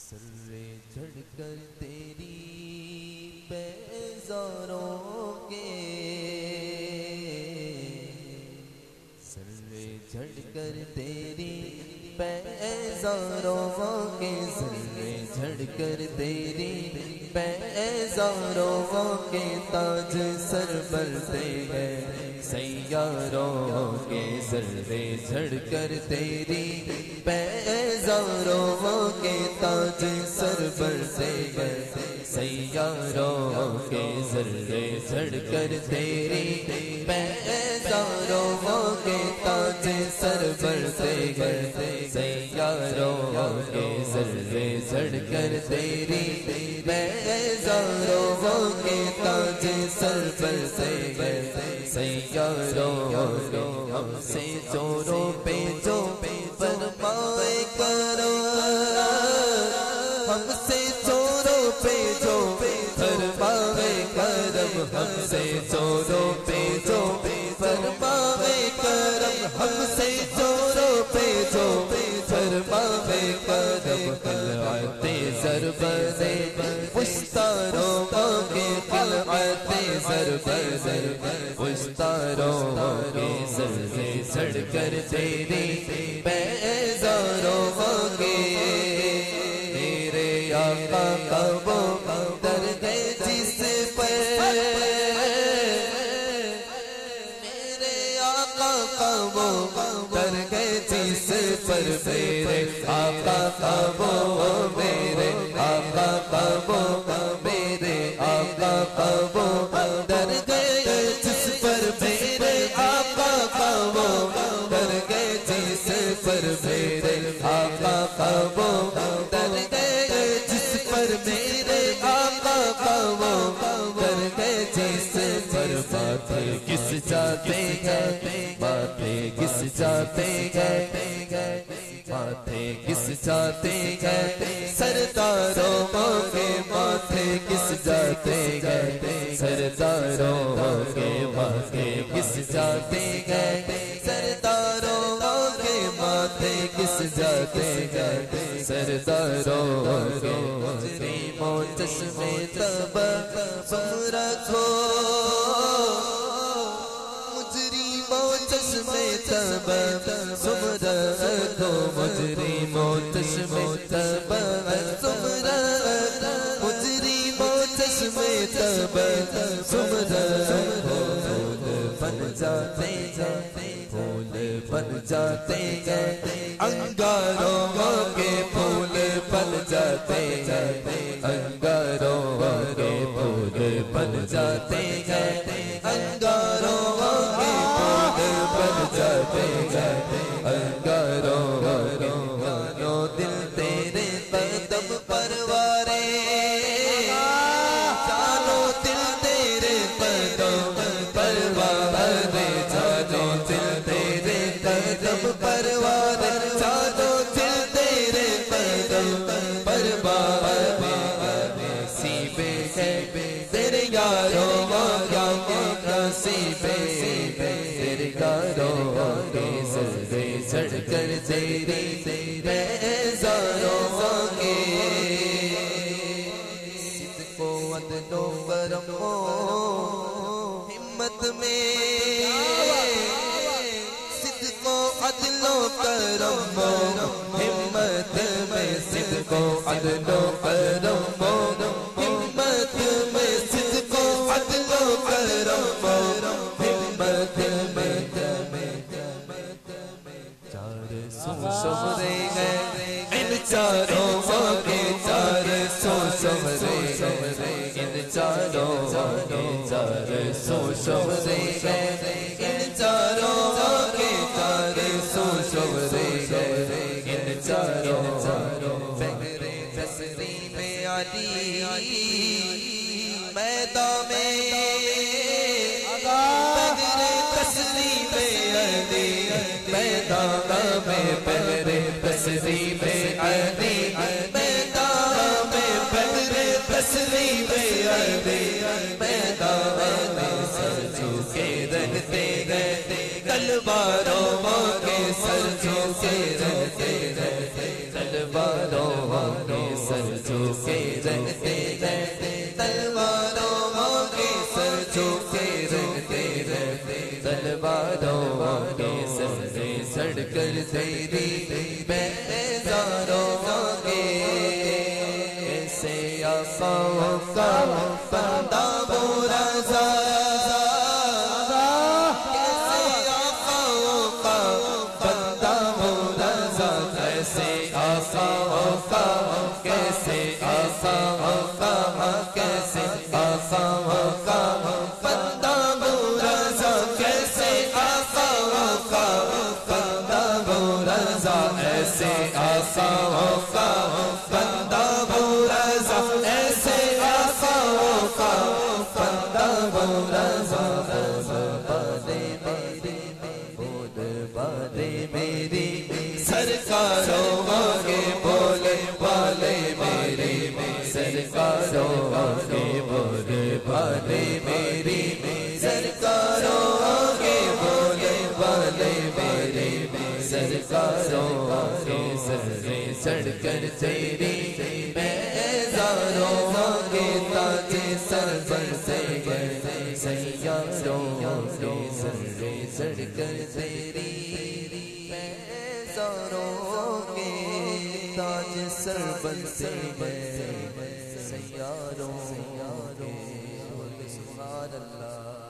سر جھڑ کر تیری بیزاروں کے، سر جھڑ کر تیری بیزاروں کے، سر جھڑ کر تیری بیزاروں کے، تاج سر برتے ہیں سیاروں کے، سر جھڑ کر تیری بیزاروں کے، تاج سر برتے ہیں سیاروں کے، سر جھڑ کر تیری بیزاروں کے، تاج سر برتے ہیں سیاروں کے، سر جھڑ کر تیری بیزاروں کے، تاج سر برتے ہیں سیاروں کے، ہم سے چوروں پہ جو فرمائے کرو، ہم سے چوروں پہ جو فرمائے کرم، ہم سے چوروں پہ جو فرمائے کرم، ہم سے چوروں پہ جو فرمائے کرم، قلعت ضربت پشتاروں کے، قلعت ضربت پشتاروں کے، سر جھڑ کر تیری بیزاروں کے، میرے آقا کا وہ درگاہ جس پر، میرے آقا کا وہ درگاہ جس پر، میرے آقا کا وہ، میرے آقا کا وہ، میرے آقا کا وہ درگاہ جس پر، میرے آقا کا وہ درگاہ جس پر، میرے آقا کا وہ درگاہ جس پر، میرے آقا کا وہ درگاہ جس پر، باتیں کس جاتے ہیں، باتیں کس جاتے ہیں، ماتھے کس جاتے ہیں، سرداروں کے ماتھے کس جاتے ہیں، سرداروں کے ماتھے کس جاتے ہیں، سرداروں کے ماتھے کس جاتے ہیں، سرداروں کے، مجرموں چشمے تب تم رکھو، مجرموں چشمے تب تم رکھو، مجرموں چشمے تب تم رکھو، مجرموں چشمے تب تم رکھو، بن جاتے ہیں، پھول بن جاتے ہیں، انگاروں کے پھول بن جاتے ہیں، انگاروں کے پھول بن جاتے ہیں، انگاروں کے پھول بن جاتے ہیں، انگاروں کے، جانو دل تیرے قدم پروارے، جانو دل تیرے قدم پروارے، جانو دل تیرے قدم پروارے، جانو دل تیرے قدم پروارے، نصیب ہے تیرے یاروں یا نصیب ہے تیرے یاروں کے، سر جھڑ کر تیری بیزاروں کے، صدق و عدل و کرم و ہمت میں، صدق و عدل و کرم و ہمت میں، صدق و عدل و کرم و ہمت میں، صدق و عدل و کرم و ہمت میں، چار سو شمرے ہیں ان چاروں کے، چار سو شمرے ہیں ان چاروں کے، چار سو شمرے ہیں ان چاروں کے، چار سو شمرے ہیں ان چاروں، فکر تسلیم علی میدان میں، فکر تسلیم علی میدان میں، فکر تسلیم علی میدان میں، فکر تسلیم علی میدان میں، سر جھکے رہتے ہیں تلواروں کے، سر جھکے رہتے ہیں تلواروں کے، سر جھکے رہتے رہتے تلواروں کے سر جھکے رہتے رہتے تلواروں کے سر سڑ کر تیری بیزاروں کے ایسے آقاؤں کا بندہ برا سڑ کر تیری بیزاروں کے تاج سر پر سے گئے سیاروں کے سر سڑ کر تیری بیزاروں کے تاج سر پر سے گئے سیاروں کے سبحان اللہ